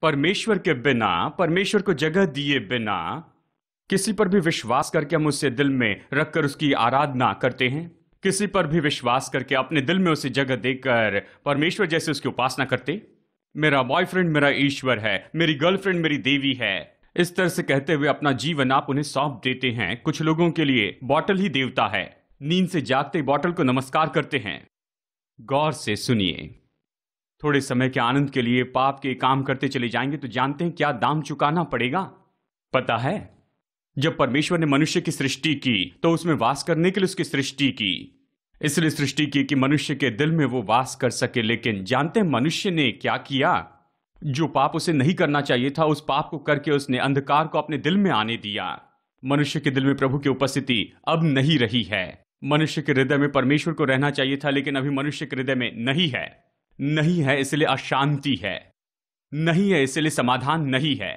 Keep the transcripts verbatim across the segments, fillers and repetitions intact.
परमेश्वर के बिना, परमेश्वर को जगह दिए बिना किसी पर भी विश्वास करके हम उसे दिल में रखकर उसकी आराधना करते हैं। किसी पर भी विश्वास करके अपने दिल में उसे जगह देकर परमेश्वर जैसे उसकी उपासना करते। मेरा बॉयफ्रेंड मेरा ईश्वर है, मेरी गर्लफ्रेंड मेरी देवी है, इस तरह से कहते हुए अपना जीवन आप उन्हें सौंप देते हैं। कुछ लोगों के लिए बॉटल ही देवता है। नींद से जागते बॉटल को नमस्कार करते हैं। गौर से सुनिए, थोड़े समय के आनंद के लिए पाप के काम करते चले जाएंगे तो जानते हैं क्या दाम चुकाना पड़ेगा। पता है, जब परमेश्वर ने मनुष्य की सृष्टि की तो उसमें वास करने के लिए उसकी सृष्टि की, इसलिए सृष्टि की कि मनुष्य के दिल में वो वास कर सके। लेकिन जानते हैं मनुष्य ने क्या किया? जो पाप उसे नहीं करना चाहिए था, उस पाप को करके उसने अंधकार को अपने दिल में आने दिया। मनुष्य के दिल में प्रभु की उपस्थिति अब नहीं रही है। मनुष्य के हृदय में परमेश्वर को रहना चाहिए था, लेकिन अभी मनुष्य के हृदय में नहीं है। नहीं है इसलिए अशांति है, नहीं है इसलिए समाधान नहीं है।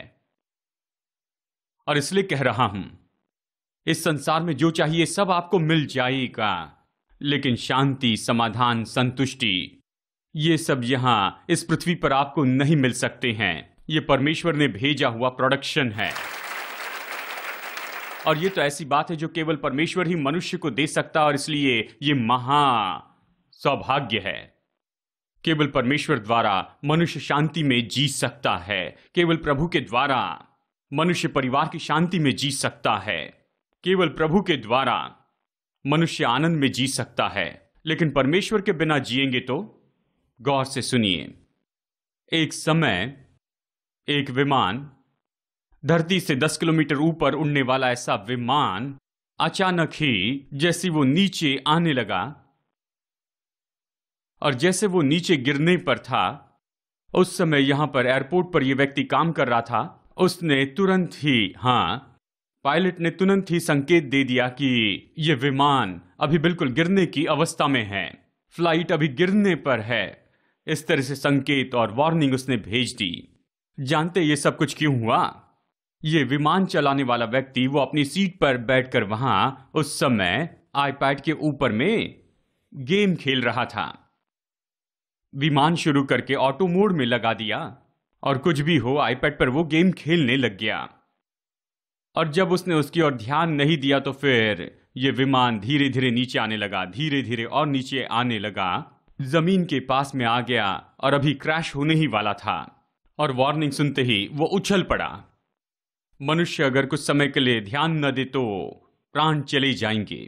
और इसलिए कह रहा हूं, इस संसार में जो चाहिए सब आपको मिल जाएगा, लेकिन शांति, समाधान, संतुष्टि, ये सब यहां इस पृथ्वी पर आपको नहीं मिल सकते हैं। ये परमेश्वर ने भेजा हुआ प्रोडक्शन है। और ये तो ऐसी बात है जो केवल परमेश्वर ही मनुष्य को दे सकता है, और इसलिए ये महा सौभाग्य है। केवल परमेश्वर द्वारा मनुष्य शांति में जी सकता है। केवल प्रभु के द्वारा मनुष्य परिवार की शांति में जी सकता है। केवल प्रभु के द्वारा मनुष्य आनंद में जी सकता है। लेकिन परमेश्वर के बिना जिएंगे तो? गौर से सुनिए, एक समय एक विमान, धरती से दस किलोमीटर ऊपर उड़ने वाला ऐसा विमान, अचानक ही जैसे वो नीचे आने लगा और जैसे वो नीचे गिरने पर था, उस समय यहां पर एयरपोर्ट पर यह व्यक्ति काम कर रहा था। उसने तुरंत ही, हां, पायलट ने तुरंत ही संकेत दे दिया कि यह विमान अभी बिल्कुल गिरने की अवस्था में है, फ्लाइट अभी गिरने पर है। इस तरह से संकेत और वार्निंग उसने भेज दी। जानते ये सब कुछ क्यों हुआ? ये विमान चलाने वाला व्यक्ति वो अपनी सीट पर बैठकर वहां उस समय आईपैड के ऊपर में गेम खेल रहा था। विमान शुरू करके ऑटो मोड में लगा दिया और कुछ भी हो, आईपैड पर वो गेम खेलने लग गया। और जब उसने उसकी ओर ध्यान नहीं दिया तो फिर ये विमान धीरे धीरे नीचे आने लगा, धीरे धीरे और नीचे आने लगा, जमीन के पास में आ गया और अभी क्रैश होने ही वाला था। और वार्निंग सुनते ही वो उछल पड़ा। मनुष्य अगर कुछ समय के लिए ध्यान न दे तो प्राण चले जाएंगे।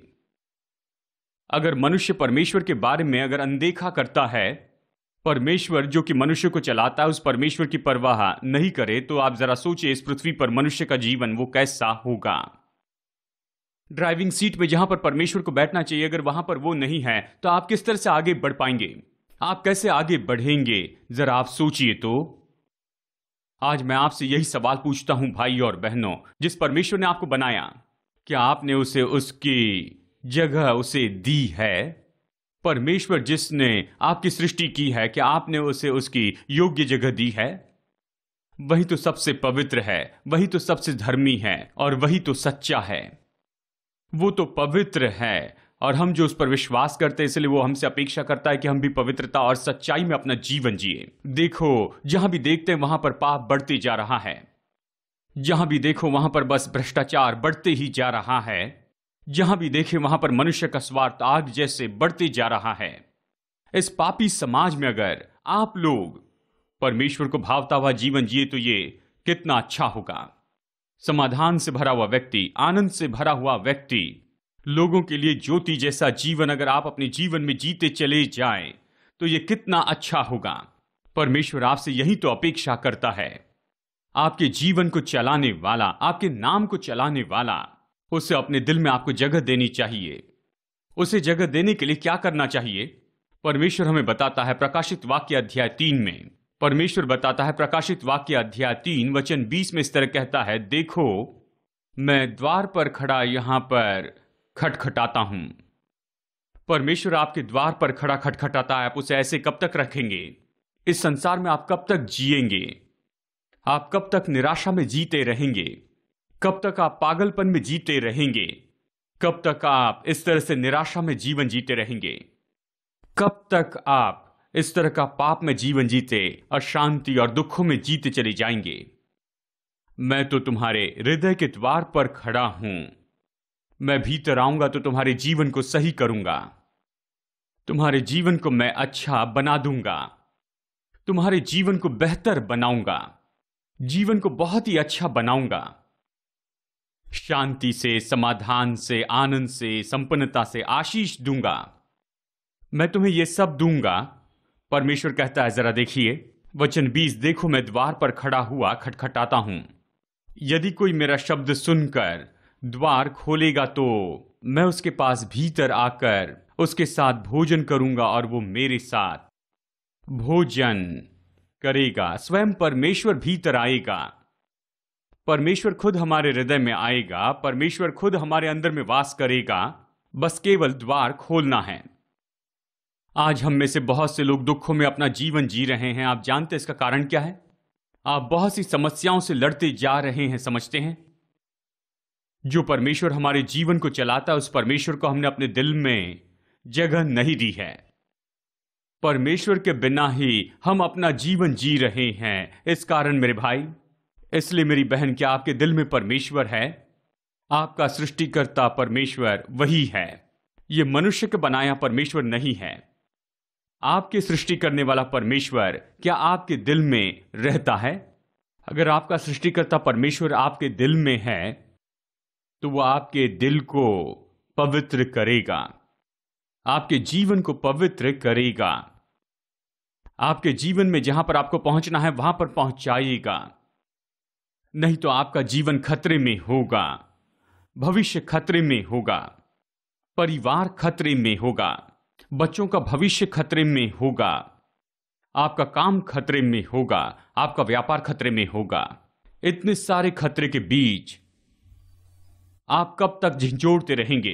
अगर मनुष्य परमेश्वर के बारे में अगर अनदेखा करता है, परमेश्वर जो कि मनुष्य को चलाता है उस परमेश्वर की परवाह नहीं करे, तो आप जरा सोचिए इस पृथ्वी पर मनुष्य का जीवन वो कैसा होगा। ड्राइविंग सीट में जहां पर परमेश्वर को बैठना चाहिए, अगर वहां पर वो नहीं है तो आप किस तरह से आगे बढ़ पाएंगे? आप कैसे आगे बढ़ेंगे? जरा आप सोचिए तो। आज मैं आपसे यही सवाल पूछता हूं भाई और बहनों, जिस परमेश्वर ने आपको बनाया, क्या आपने उसे उसकी जगह उसे दी है? परमेश्वर जिसने आपकी सृष्टि की है, क्या आपने उसे उसकी योग्य जगह दी है? वही तो सबसे पवित्र है, वही तो सबसे धर्मी है और वही तो सच्चा है। वो तो पवित्र है और हम जो उस पर विश्वास करते हैं, इसलिए वो हमसे अपेक्षा करता है कि हम भी पवित्रता और सच्चाई में अपना जीवन जिए। देखो, जहां भी देखते हैं वहां पर पाप बढ़ते जा रहा है। जहां भी देखो वहां पर बस भ्रष्टाचार बढ़ते ही जा रहा है। जहां भी देखे वहां पर मनुष्य का स्वार्थ आग जैसे बढ़ते जा रहा है। इस पापी समाज में अगर आप लोग परमेश्वर को भावता हुआ जीवन जिए तो ये कितना अच्छा होगा। समाधान से भरा हुआ व्यक्ति, आनंद से भरा हुआ व्यक्ति, लोगों के लिए ज्योति जैसा जीवन अगर आप अपने जीवन में जीते चले जाएं तो ये कितना अच्छा होगा। परमेश्वर आपसे यही तो अपेक्षा करता है। आपके जीवन को चलाने वाला, आपके नाम को चलाने वाला, उसे अपने दिल में आपको जगह देनी चाहिए। उसे जगह देने के लिए क्या करना चाहिए? परमेश्वर हमें बताता है प्रकाशित वाक्य अध्याय तीन में। परमेश्वर बताता है प्रकाशित वाक्य अध्याय तीन वचन बीस में इस तरह कहता है, देखो मैं द्वार पर खड़ा यहां पर खटखटाता हूं। परमेश्वर आपके द्वार पर खड़ा खटखटाता है। आप उसे ऐसे कब तक रखेंगे? इस संसार में आप कब तक जिएंगे? आप कब तक निराशा में जीते रहेंगे? कब तक आप पागलपन में जीते रहेंगे? कब तक आप इस तरह से निराशा में जीवन जीते रहेंगे? कब तक आप इस तरह का पाप में जीवन जीते, अशांति और दुखों में जीते चले जाएंगे। मैं तो तुम्हारे हृदय के द्वार पर खड़ा हूं। मैं भीतर आऊंगा तो तुम्हारे जीवन को सही करूंगा, तुम्हारे जीवन को मैं अच्छा बना दूंगा, तुम्हारे जीवन को बेहतर बनाऊंगा, जीवन को बहुत ही अच्छा बनाऊंगा। शांति से, समाधान से, आनंद से, संपन्नता से आशीष दूंगा। मैं तुम्हें यह सब दूंगा। परमेश्वर कहता है, जरा देखिए वचन बीस, देखो मैं द्वार पर खड़ा हुआ खटखटाता हूं। यदि कोई मेरा शब्द सुनकर द्वार खोलेगा तो मैं उसके पास भीतर आकर उसके साथ भोजन करूंगा और वो मेरे साथ भोजन करेगा। स्वयं परमेश्वर भीतर आएगा, परमेश्वर खुद हमारे हृदय में आएगा, परमेश्वर खुद हमारे अंदर में वास करेगा। बस केवल द्वार खोलना है। आज हम में से बहुत से लोग दुखों में अपना जीवन जी रहे हैं। आप जानते हैं इसका कारण क्या है? आप बहुत सी समस्याओं से लड़ते जा रहे हैं। समझते हैं, जो परमेश्वर हमारे जीवन को चलाता है, उस परमेश्वर को हमने अपने दिल में जगह नहीं दी है। परमेश्वर के बिना ही हम अपना जीवन जी रहे हैं। इस कारण मेरे भाई, इसलिए मेरी बहन, क्या आपके दिल में परमेश्वर है? आपका सृष्टिकर्ता परमेश्वर वही है। यह मनुष्य के बनाया परमेश्वर नहीं है। आपके सृष्टि करने वाला परमेश्वर क्या आपके दिल में रहता है? अगर आपका सृष्टिकर्ता परमेश्वर आपके दिल में है तो वह आपके दिल को पवित्र करेगा, आपके जीवन को पवित्र करेगा, आपके जीवन में जहां पर आपको पहुंचना है वहां पर पहुंचाएगा। नहीं तो आपका जीवन खतरे में होगा, भविष्य खतरे में होगा, परिवार खतरे में होगा, बच्चों का भविष्य खतरे में होगा, आपका काम खतरे में होगा, आपका व्यापार खतरे में होगा। इतने सारे खतरे के बीच आप कब तक झंझोड़ते रहेंगे?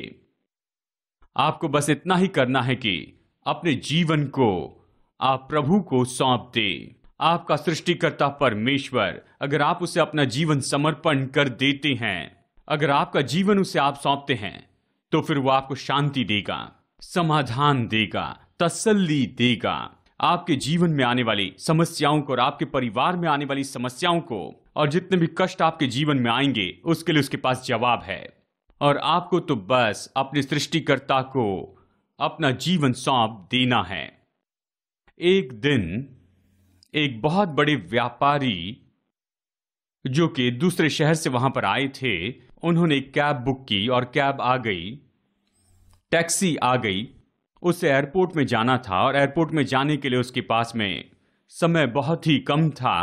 आपको बस इतना ही करना है कि अपने जीवन को आप प्रभु को सौंप दें। आपका सृष्टिकर्ता परमेश्वर, अगर आप उसे अपना जीवन समर्पण कर देते हैं, अगर आपका जीवन उसे आप सौंपते हैं, तो फिर वो आपको शांति देगा, समाधान देगा, तसल्ली देगा। आपके जीवन में आने वाली समस्याओं को और आपके परिवार में आने वाली समस्याओं को और जितने भी कष्ट आपके जीवन में आएंगे, उसके लिए उसके पास जवाब है। और आपको तो बस अपने सृष्टिकर्ता को अपना जीवन सौंप देना है। एक दिन एक बहुत बड़े व्यापारी जो कि दूसरे शहर से वहां पर आए थे, उन्होंने एक कैब बुक की और कैब आ गई, टैक्सी आ गई। उसे एयरपोर्ट में जाना था और एयरपोर्ट में जाने के लिए उसके पास में समय बहुत ही कम था,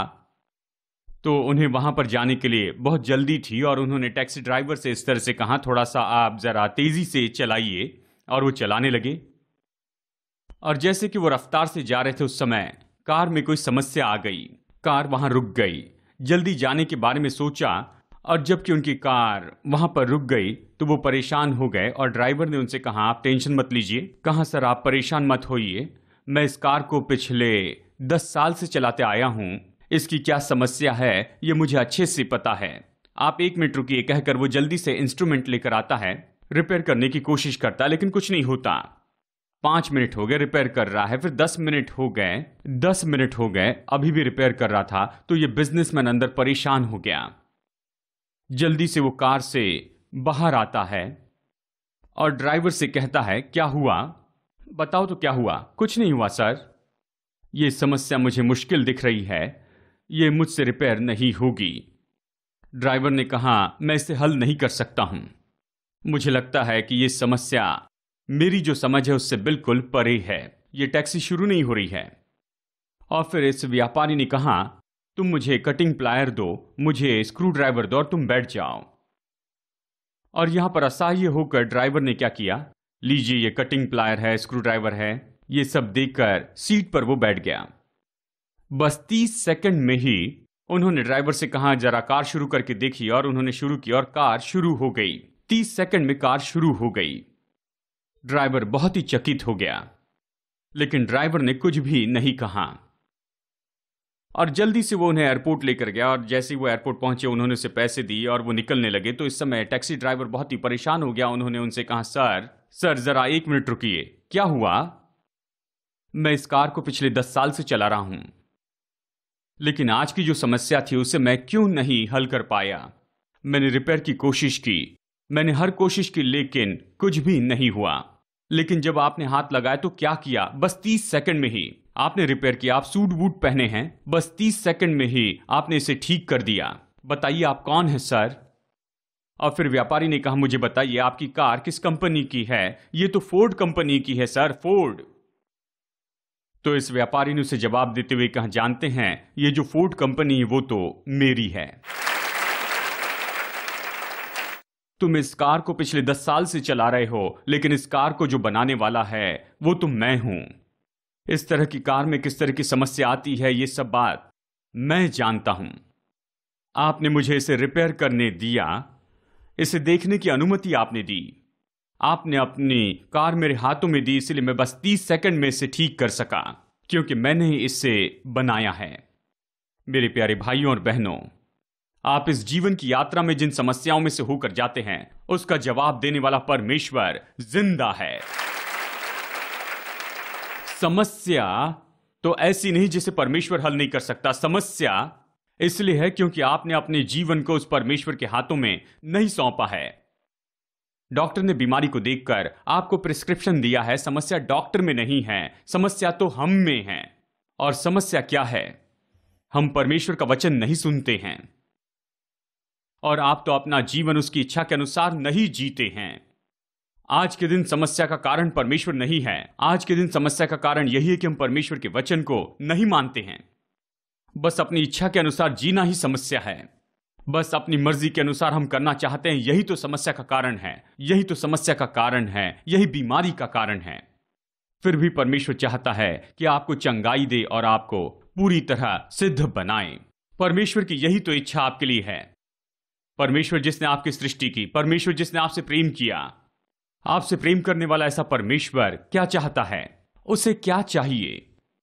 तो उन्हें वहां पर जाने के लिए बहुत जल्दी थी। और उन्होंने टैक्सी ड्राइवर से इस तरह से कहा, थोड़ा सा आप जरा तेजी से चलाइए। और वो चलाने लगे। और जैसे कि वो रफ्तार से जा रहे थे, उस समय कार में कोई समस्या आ गई, कार वहां रुक गई। जल्दी जाने के बारे में सोचा और जबकि उनकी कार वहां पर रुक गई तो वो परेशान हो गए। और ड्राइवर ने उनसे कहा, आप टेंशन मत लीजिए। कहा, सर आप परेशान मत होइए, मैं इस कार को पिछले दस साल से चलाते आया हूं, इसकी क्या समस्या है ये मुझे अच्छे से पता है। आप एक मिनट रुकिए। कहकर वो जल्दी से इंस्ट्रूमेंट लेकर आता है, रिपेयर करने की कोशिश करता है, लेकिन कुछ नहीं होता। पांच मिनट हो गए, रिपेयर कर रहा है। फिर दस मिनट हो गए, दस मिनट हो गए, अभी भी रिपेयर कर रहा था। तो ये बिजनेसमैन अंदर परेशान हो गया। जल्दी से वो कार से बाहर आता है और ड्राइवर से कहता है, क्या हुआ, बताओ तो क्या हुआ। कुछ नहीं हुआ सर, ये समस्या मुझे मुश्किल दिख रही है, ये मुझसे रिपेयर नहीं होगी। ड्राइवर ने कहा, मैं इसे हल नहीं कर सकता हूं, मुझे लगता है कि ये समस्या मेरी जो समझ है उससे बिल्कुल परे है, ये टैक्सी शुरू नहीं हो रही है। और फिर इस व्यापारी ने कहा, तुम मुझे कटिंग प्लायर दो, मुझे स्क्रू ड्राइवर दो और तुम बैठ जाओ। और यहां पर असहाय होकर ड्राइवर ने क्या किया, लीजिए ये कटिंग प्लायर है, स्क्रू ड्राइवर है, ये सब देकर सीट पर वो बैठ गया। बस तीस सेकंड में ही उन्होंने ड्राइवर से कहा, जरा कार शुरू करके देखिए। और उन्होंने शुरू की और कार शुरू हो गई। तीस सेकंड में कार शुरू हो गई। ड्राइवर बहुत ही चकित हो गया, लेकिन ड्राइवर ने कुछ भी नहीं कहा। और जल्दी से वो उन्हें एयरपोर्ट लेकर गया। और जैसे ही वो एयरपोर्ट पहुंचे, उन्होंने उसे पैसे दिए और वो निकलने लगे। तो इस समय टैक्सी ड्राइवर बहुत ही परेशान हो गया। उन्होंने उनसे कहा, सर सर जरा एक मिनट रुकिए, क्या हुआ। मैं इस कार को पिछले दस साल से चला रहा हूं, लेकिन आज की जो समस्या थी उसे मैं क्यों नहीं हल कर पाया। मैंने रिपेयर की कोशिश की, मैंने हर कोशिश की, लेकिन कुछ भी नहीं हुआ। लेकिन जब आपने हाथ लगाया तो क्या किया, बस तीस सेकंड में ही आपने रिपेयर किया। आप सूट बूट पहने हैं, बस तीस सेकंड में ही आपने इसे ठीक कर दिया। बताइए आप कौन है सर? और फिर व्यापारी ने कहा, मुझे बताइए आपकी कार किस कंपनी की है? ये तो फोर्ड कंपनी की है सर, फोर्ड। तो इस व्यापारी ने उसे जवाब देते हुए कहा, जानते हैं ये जो फोर्ड कंपनी है वो तो मेरी है। तुम इस कार को पिछले दस साल से चला रहे हो, लेकिन इस कार को जो बनाने वाला है वो तो मैं हूं। इस तरह की कार में किस तरह की समस्या आती है ये सब बात मैं जानता हूं। आपने मुझे इसे रिपेयर करने दिया, इसे देखने की अनुमति आपने दी, आपने अपनी कार मेरे हाथों में दी, इसलिए मैं बस तीस सेकंड में इसे ठीक कर सका, क्योंकि मैंने इसे बनाया है। मेरे प्यारे भाइयों और बहनों, आप इस जीवन की यात्रा में जिन समस्याओं में से होकर जाते हैं उसका जवाब देने वाला परमेश्वर जिंदा है। समस्या तो ऐसी नहीं जिसे परमेश्वर हल नहीं कर सकता। समस्या इसलिए है क्योंकि आपने अपने जीवन को उस परमेश्वर के हाथों में नहीं सौंपा है। डॉक्टर ने बीमारी को देखकर आपको प्रिस्क्रिप्शन दिया है, समस्या डॉक्टर में नहीं है, समस्या तो हम में है। और समस्या क्या है? हम परमेश्वर का वचन नहीं सुनते हैं, और आप तो अपना जीवन उसकी इच्छा के अनुसार नहीं जीते हैं। आज के दिन समस्या का कारण परमेश्वर नहीं है। आज के दिन समस्या का कारण यही है कि हम परमेश्वर के वचन को नहीं मानते हैं। बस अपनी इच्छा के अनुसार जीना ही समस्या है। बस अपनी मर्जी के अनुसार हम करना चाहते हैं, यही तो समस्या का कारण है। यही तो समस्या का कारण है, यही बीमारी का कारण है। फिर भी परमेश्वर चाहता है कि आपको चंगाई दे और आपको पूरी तरह सिद्ध बनाए। परमेश्वर की यही तो इच्छा आपके लिए है। परमेश्वर जिसने आपकी सृष्टि की, परमेश्वर जिसने आपसे प्रेम किया, आपसे प्रेम करने वाला ऐसा परमेश्वर क्या चाहता है? उसे क्या चाहिए?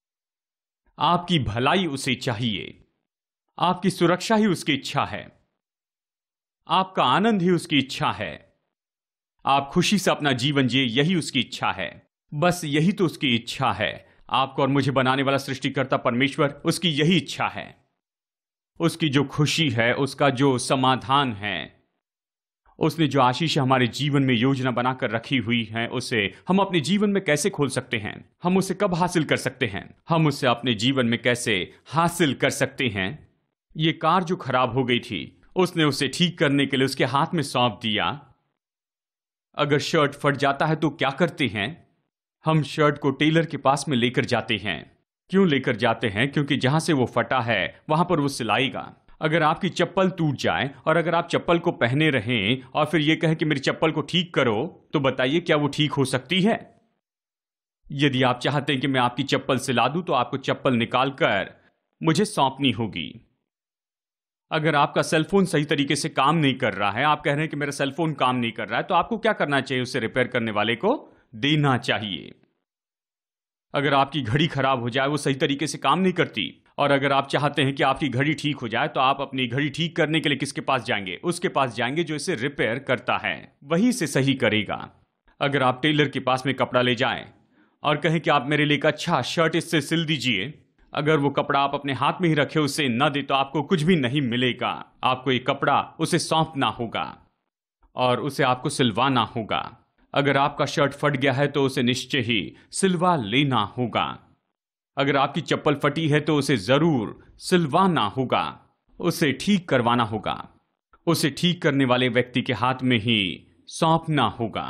आपकी भलाई उसे चाहिए, आपकी सुरक्षा ही उसकी इच्छा है, आपका आनंद ही उसकी इच्छा है, आप खुशी से अपना जीवन जिए यही उसकी इच्छा है। बस यही तो उसकी इच्छा है। आपको और मुझे बनाने वाला सृष्टिकर्ता परमेश्वर, उसकी यही इच्छा है। उसकी जो खुशी है, उसका जो समाधान है, उसने जो आशीष हमारे जीवन में योजना बनाकर रखी हुई है, उसे हम अपने जीवन में कैसे खोल सकते हैं? हम उसे कब हासिल कर सकते हैं? हम उसे अपने जीवन में कैसे हासिल कर सकते हैं? ये कार जो खराब हो गई थी, उसने उसे ठीक करने के लिए उसके हाथ में सौंप दिया। अगर शर्ट फट जाता है तो क्या करते हैं? हम शर्ट को टेलर के पास में लेकर जाते हैं। क्यों लेकर जाते हैं? क्योंकि जहां से वो फटा है वहां पर वो सिलाएगा। अगर आपकी चप्पल टूट जाए और अगर आप चप्पल को पहने रहें और फिर ये कहें कि मेरी चप्पल को ठीक करो, तो बताइए क्या वो ठीक हो सकती है? यदि आप चाहते हैं कि मैं आपकी चप्पल सिला दूं, तो आपको चप्पल निकालकर मुझे सौंपनी होगी। अगर आपका सेलफोन सही तरीके से काम नहीं कर रहा है, आप कह रहे हैं कि मेरा सेलफोन काम नहीं कर रहा है, तो आपको क्या करना चाहिए? उसे रिपेयर करने वाले को देना चाहिए। अगर आपकी घड़ी खराब हो जाए, वो सही तरीके से काम नहीं करती, और अगर आप चाहते हैं कि आपकी घड़ी ठीक हो जाए, तो आप अपनी घड़ी ठीक करने के लिए किसके पास जाएंगे? उसके पास जाएंगे जो इसे रिपेयर करता है, वही इसे सही करेगा। अगर आप टेलर के पास में कपड़ा ले जाएं और कहें कि आप मेरे लिए एक अच्छा शर्ट इससे सिल दीजिए, अगर वो कपड़ा आप अपने हाथ में ही रखे उसे न दे, तो आपको कुछ भी नहीं मिलेगा। आपको ये कपड़ा उसे सौंपना होगा और उसे आपको सिलवाना होगा। अगर आपका शर्ट फट गया है तो उसे निश्चय ही सिलवा लेना होगा। अगर आपकी चप्पल फटी है तो उसे जरूर सिलवाना होगा, उसे ठीक करवाना होगा, उसे ठीक करने वाले व्यक्ति के हाथ में ही सौंपना होगा।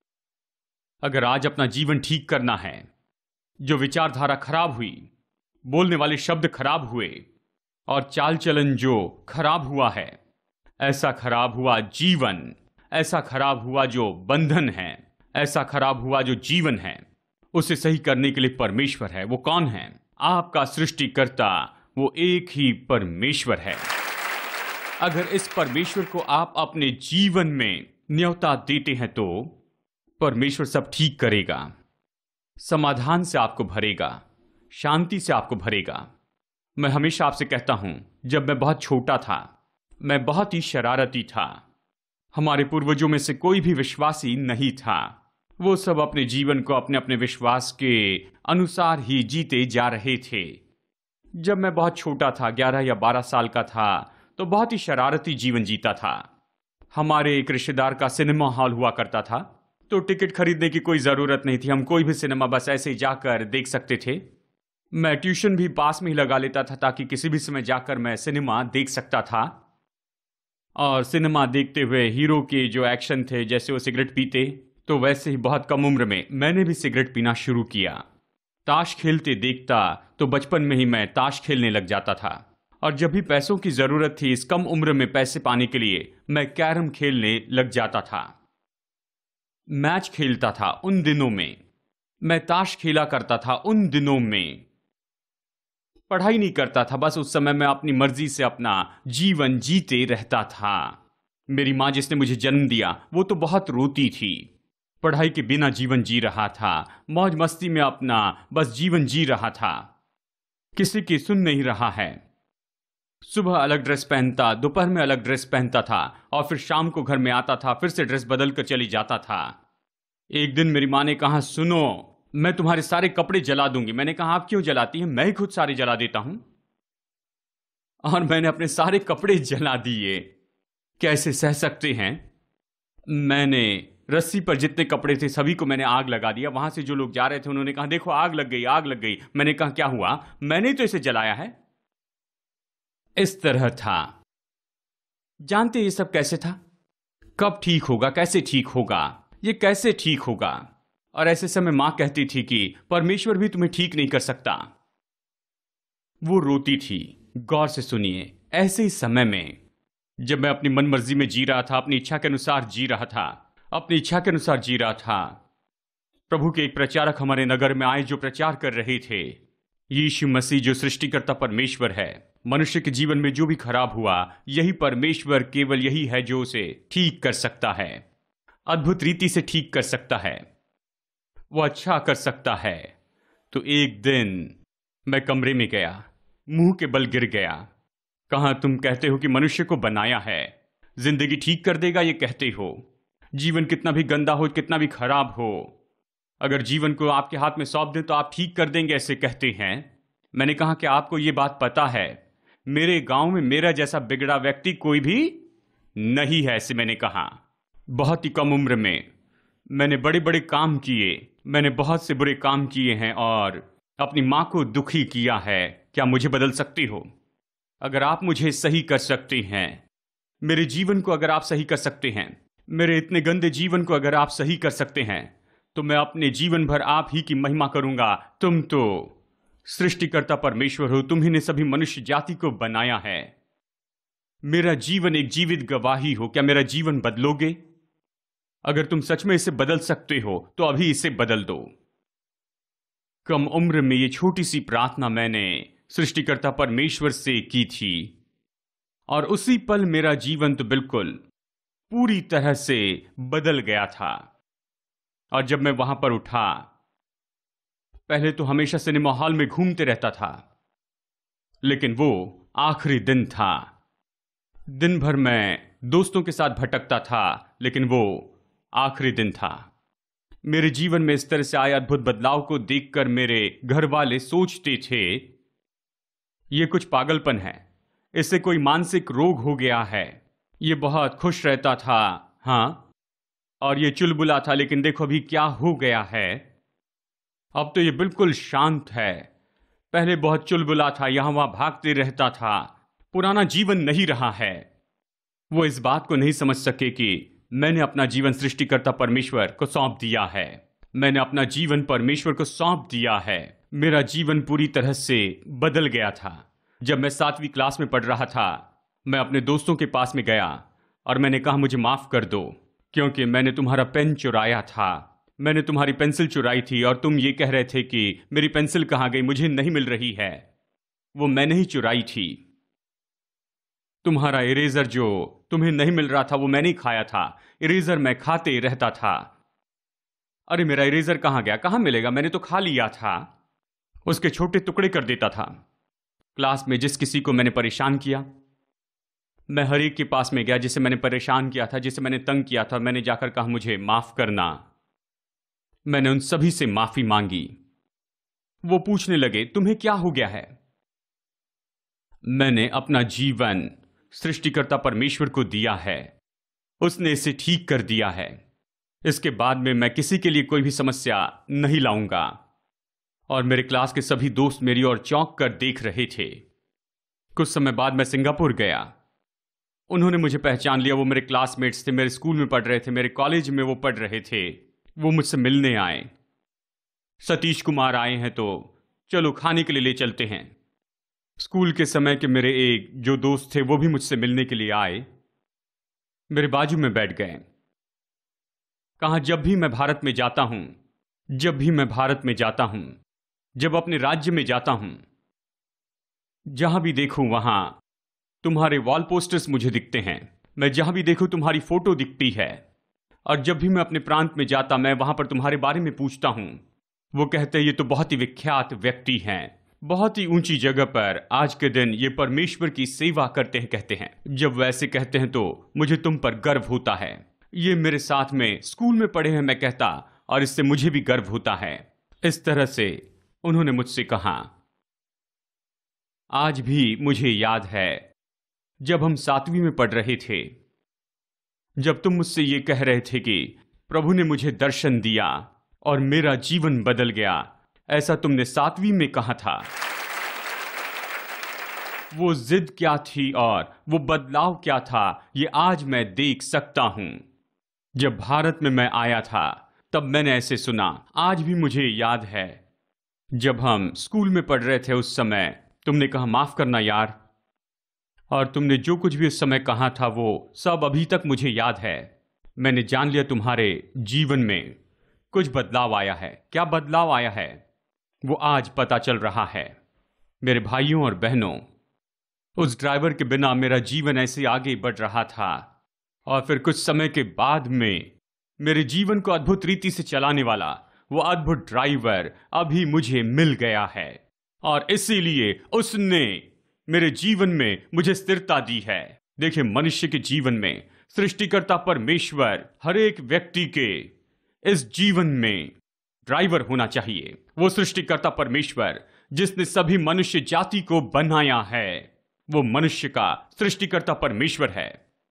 अगर आज अपना जीवन ठीक करना है, जो विचारधारा खराब हुई, बोलने वाले शब्द खराब हुए और चाल चलन जो खराब हुआ है, ऐसा खराब हुआ जीवन, ऐसा खराब हुआ जो बंधन है, ऐसा खराब हुआ जो जीवन है, उसे सही करने के लिए परमेश्वर है। वो कौन है? आपका सृष्टिकर्ता, वो एक ही परमेश्वर है। अगर इस परमेश्वर को आप अपने जीवन में न्योता देते हैं तो परमेश्वर सब ठीक करेगा, समाधान से आपको भरेगा, शांति से आपको भरेगा। मैं हमेशा आपसे कहता हूं, जब मैं बहुत छोटा था, मैं बहुत ही शरारती था। हमारे पूर्वजों में से कोई भी विश्वासी नहीं था। वो सब अपने जीवन को अपने अपने विश्वास के अनुसार ही जीते जा रहे थे। जब मैं बहुत छोटा था, ग्यारह या बारह साल का था, तो बहुत ही शरारती जीवन जीता था। हमारे एक रिश्तेदार का सिनेमा हॉल हुआ करता था, तो टिकट खरीदने की कोई ज़रूरत नहीं थी। हम कोई भी सिनेमा बस ऐसे ही जाकर देख सकते थे। मैं ट्यूशन भी पास में ही लगा लेता था ताकि किसी भी समय जाकर मैं सिनेमा देख सकता था। और सिनेमा देखते हुए हीरो के जो एक्शन थे, जैसे वो सिगरेट पीते, तो वैसे ही बहुत कम उम्र में मैंने भी सिगरेट पीना शुरू किया। ताश खेलते देखता तो बचपन में ही मैं ताश खेलने लग जाता था। और जब भी पैसों की ज़रूरत थी, इस कम उम्र में पैसे पाने के लिए, मैं कैरम खेलने लग जाता था। मैच खेलता था उन दिनों में, मैं ताश खेला करता था उन दिनों में। पढ़ाई नहीं करता था, बस उस समय मैं अपनी मर्जी से अपना जीवन जीते रहता था। मेरी माँ जिसने मुझे जन्म दिया, वो तो बहुत रोती थी। पढ़ाई के बिना जीवन जी रहा था, मौज मस्ती में अपना बस जीवन जी रहा था, किसी की सुन नहीं रहा है। सुबह अलग ड्रेस पहनता, दोपहर में अलग ड्रेस पहनता था, और फिर शाम को घर में आता था, फिर से ड्रेस बदल कर चली जाता था। एक दिन मेरी माँ ने कहा, सुनो, मैं तुम्हारे सारे कपड़े जला दूंगी। मैंने कहा, आप क्यों जलाती हैं? मैं ही खुद सारे जला देता हूं। और मैंने अपने सारे कपड़े जला दिए। कैसे सह सकते हैं? मैंने रस्सी पर जितने कपड़े थे सभी को मैंने आग लगा दिया। वहां से जो लोग जा रहे थे उन्होंने कहा, देखो आग लग गई, आग लग गई। मैंने कहा, क्या हुआ? मैंने तो इसे जलाया है। इस तरह था। जानते ये सब कैसे था? कब ठीक होगा, कैसे ठीक होगा, ये कैसे ठीक होगा? और ऐसे समय मां कहती थी कि परमेश्वर भी तुम्हें ठीक नहीं कर सकता। वो रोती थी। गौर से सुनिए, ऐसे ही समय में जब मैं अपनी मन मर्जी में जी रहा था, अपनी इच्छा के अनुसार जी रहा था, अपनी इच्छा के अनुसार जी रहा था, प्रभु के एक प्रचारक हमारे नगर में आए जो प्रचार कर रहे थे, यीशु मसीह जो सृष्टिकर्ता परमेश्वर है, मनुष्य के जीवन में जो भी खराब हुआ, यही परमेश्वर, केवल यही है जो उसे ठीक कर सकता है, अद्भुत रीति से ठीक कर सकता है, वो अच्छा कर सकता है। तो एक दिन मैं कमरे में गया, मुंह के बल गिर गया। कहां तुम कहते हो कि मनुष्य को बनाया है, जिंदगी ठीक कर देगा, ये कहते हो। जीवन कितना भी गंदा हो, कितना भी खराब हो, अगर जीवन को आपके हाथ में सौंप दें तो आप ठीक कर देंगे, ऐसे कहते हैं। मैंने कहा कि आपको ये बात पता है, मेरे गांव में मेरा जैसा बिगड़ा व्यक्ति कोई भी नहीं है, ऐसे मैंने कहा। बहुत ही कम उम्र में मैंने बड़े बड़े काम किए, मैंने बहुत से बुरे काम किए हैं और अपनी मां को दुखी किया है। क्या मुझे बदल सकती हो? अगर आप मुझे सही कर सकते हैं, मेरे जीवन को अगर आप सही कर सकते हैं, मेरे इतने गंदे जीवन को अगर आप सही कर सकते हैं, तो मैं अपने जीवन भर आप ही की महिमा करूंगा। तुम तो सृष्टिकर्ता परमेश्वर हो, तुम ही ने सभी मनुष्य जाति को बनाया है। मेरा जीवन एक जीवित गवाही हो। क्या मेरा जीवन बदलोगे? अगर तुम सच में इसे बदल सकते हो तो अभी इसे बदल दो। कम उम्र में ये छोटी सी प्रार्थना मैंने सृष्टिकर्ता परमेश्वर से की थी, और उसी पल मेरा जीवन तो बिल्कुल पूरी तरह से बदल गया था। और जब मैं वहां पर उठा, पहले तो हमेशा सिनेमा हॉल में घूमते रहता था, लेकिन वो आखिरी दिन था। दिन भर मैं दोस्तों के साथ भटकता था, लेकिन वो आखिरी दिन था। मेरे जीवन में इस तरह से आए अद्भुत बदलाव को देखकर मेरे घर वाले सोचते थे, ये कुछ पागलपन है, इससे कोई मानसिक रोग हो गया है। ये बहुत खुश रहता था, हाँ, और ये चुलबुला था, लेकिन देखो अभी क्या हो गया है। अब तो ये बिल्कुल शांत है। पहले बहुत चुलबुला था, यहां वहां भागते रहता था। पुराना जीवन नहीं रहा है। वो इस बात को नहीं समझ सके कि मैंने अपना जीवन सृष्टिकर्ता परमेश्वर को सौंप दिया है। मैंने अपना जीवन परमेश्वर को सौंप दिया है। मेरा जीवन पूरी तरह से बदल गया था। जब मैं सातवीं क्लास में पढ़ रहा था, मैं अपने दोस्तों के पास में गया और मैंने कहा, मुझे माफ कर दो, क्योंकि मैंने तुम्हारा पेन चुराया था, मैंने तुम्हारी पेंसिल चुराई थी, और तुम ये कह रहे थे कि मेरी पेंसिल कहाँ गई, मुझे नहीं मिल रही है। वो मैंने ही चुराई थी। तुम्हारा इरेजर जो तुम्हें नहीं मिल रहा था, वो मैंने ही खाया था। इरेजर मैं खाते रहता था। अरे मेरा इरेजर कहाँ गया, कहाँ मिलेगा, मैंने तो खा लिया था। उसके छोटे टुकड़े कर देता था। क्लास में जिस किसी को मैंने परेशान किया, मैं हर एक के पास में गया जिसे मैंने परेशान किया था, जिसे मैंने तंग किया था। मैंने जाकर कहा, मुझे माफ करना। मैंने उन सभी से माफी मांगी। वो पूछने लगे, तुम्हें क्या हो गया है? मैंने अपना जीवन सृष्टिकर्ता परमेश्वर को दिया है, उसने इसे ठीक कर दिया है। इसके बाद में मैं किसी के लिए कोई भी समस्या नहीं लाऊंगा। और मेरे क्लास के सभी दोस्त मेरी ओर चौंक कर देख रहे थे। कुछ समय बाद मैं सिंगापुर गया। उन्होंने मुझे पहचान लिया। वो मेरे क्लासमेट्स थे, मेरे स्कूल में पढ़ रहे थे, मेरे कॉलेज में वो पढ़ रहे थे। वो मुझसे मिलने आए। सतीश कुमार आए हैं तो चलो खाने के लिए ले चलते हैं। स्कूल के समय के मेरे एक जो दोस्त थे वो भी मुझसे मिलने के लिए आए, मेरे बाजू में बैठ गए। कहा, जब भी मैं भारत में जाता हूं जब भी मैं भारत में जाता हूं जब अपने राज्य में जाता हूं, जहां भी देखूं वहां तुम्हारे वॉल पोस्टर्स मुझे दिखते हैं। मैं जहां भी देखूं तुम्हारी फोटो दिखती है। और जब भी मैं अपने प्रांत में जाता, मैं वहां पर तुम्हारे बारे में पूछता हूं। वो कहते हैं, ये तो बहुत ही विख्यात व्यक्ति हैं, बहुत ही ऊंची जगह पर आज के दिन ये परमेश्वर की सेवा करते हैं, कहते हैं। जब वैसे कहते हैं तो मुझे तुम पर गर्व होता है। ये मेरे साथ में स्कूल में पढ़े हैं, मैं कहता, और इससे मुझे भी गर्व होता है। इस तरह से उन्होंने मुझसे कहा। आज भी मुझे याद है जब हम सातवीं में पढ़ रहे थे, जब तुम मुझसे ये कह रहे थे कि प्रभु ने मुझे दर्शन दिया और मेरा जीवन बदल गया। ऐसा तुमने सातवीं में कहा था। वो जिद क्या थी और वो बदलाव क्या था, ये आज मैं देख सकता हूं। जब भारत में मैं आया था तब मैंने ऐसे सुना। आज भी मुझे याद है जब हम स्कूल में पढ़ रहे थे, उस समय तुमने कहा, माफ करना यार। और तुमने जो कुछ भी उस समय कहा था वो सब अभी तक मुझे याद है। मैंने जान लिया तुम्हारे जीवन में कुछ बदलाव आया है। क्या बदलाव आया है वो आज पता चल रहा है। मेरे भाइयों और बहनों, उस ड्राइवर के बिना मेरा जीवन ऐसे आगे बढ़ रहा था। और फिर कुछ समय के बाद में मेरे जीवन को अद्भुत रीति से चलाने वाला वो अद्भुत ड्राइवर अभी मुझे मिल गया है। और इसीलिए उसने मेरे जीवन में मुझे स्थिरता दी है। देखिए, मनुष्य के जीवन में सृष्टिकर्ता परमेश्वर हर एक व्यक्ति के इस जीवन में ड्राइवर होना चाहिए। वो सृष्टिकर्ता परमेश्वर जिसने सभी मनुष्य जाति को बनाया है, वो मनुष्य का सृष्टिकर्ता परमेश्वर है।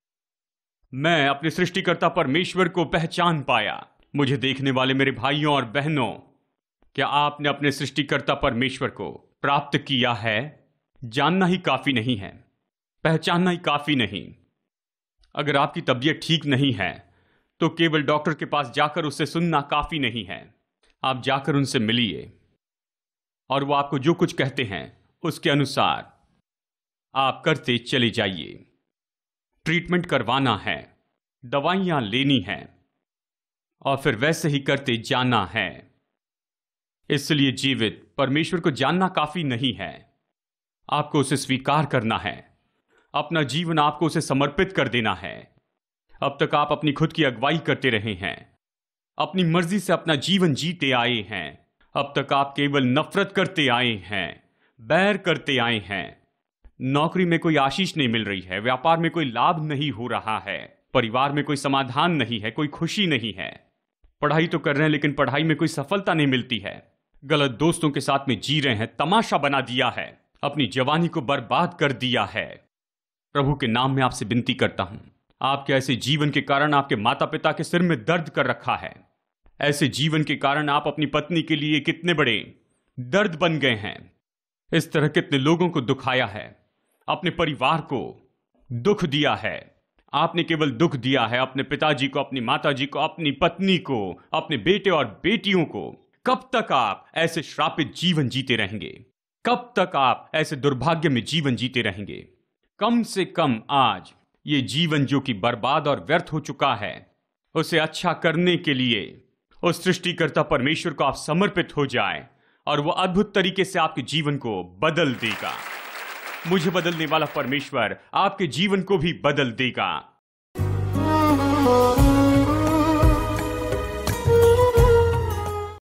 मैं अपने सृष्टिकर्ता परमेश्वर को पहचान पाया। मुझे देखने वाले मेरे भाइयों और बहनों, क्या आपने अपने सृष्टिकर्ता परमेश्वर को प्राप्त किया है? जानना ही काफी नहीं है, पहचानना ही काफी नहीं। अगर आपकी तबीयत ठीक नहीं है तो केवल डॉक्टर के पास जाकर उससे सुनना काफी नहीं है। आप जाकर उनसे मिलिए और वो आपको जो कुछ कहते हैं उसके अनुसार आप करते चले जाइए। ट्रीटमेंट करवाना है, दवाइयां लेनी है और फिर वैसे ही करते जाना है। इसलिए जीवित परमेश्वर को जानना काफी नहीं है, आपको उसे स्वीकार करना है। अपना जीवन आपको उसे समर्पित कर देना है। अब तक आप अपनी खुद की अगुवाई करते रहे हैं, अपनी मर्जी से अपना जीवन जीते आए हैं। अब तक आप केवल नफरत करते आए हैं, बैर करते आए हैं। नौकरी में कोई आशीष नहीं मिल रही है, व्यापार में कोई लाभ नहीं हो रहा है, परिवार में कोई समाधान नहीं है, कोई खुशी नहीं है। पढ़ाई तो कर रहे हैं लेकिन पढ़ाई में कोई सफलता नहीं मिलती है। गलत दोस्तों के साथ में जी रहे हैं, तमाशा बना दिया है, अपनी जवानी को बर्बाद कर दिया है। प्रभु के नाम में आपसे विनती करता हूं, आपके ऐसे जीवन के कारण आपके माता पिता के सिर में दर्द कर रखा है। ऐसे जीवन के कारण आप अपनी पत्नी के लिए कितने बड़े दर्द बन गए हैं। इस तरह कितने लोगों को दुखाया है, अपने परिवार को दुख दिया है। आपने केवल दुख दिया है अपने पिताजी को, अपनी माताजी को, अपनी पत्नी को, अपने बेटे और बेटियों को। कब तक आप ऐसे श्रापित जीवन जीते रहेंगे? कब तक आप ऐसे दुर्भाग्य में जीवन जीते रहेंगे? कम से कम आज ये जीवन जो कि बर्बाद और व्यर्थ हो चुका है, उसे अच्छा करने के लिए उस सृष्टिकर्ता परमेश्वर को आप समर्पित हो जाएं और वो अद्भुत तरीके से आपके जीवन को बदल देगा। मुझे बदलने वाला परमेश्वर आपके जीवन को भी बदल देगा।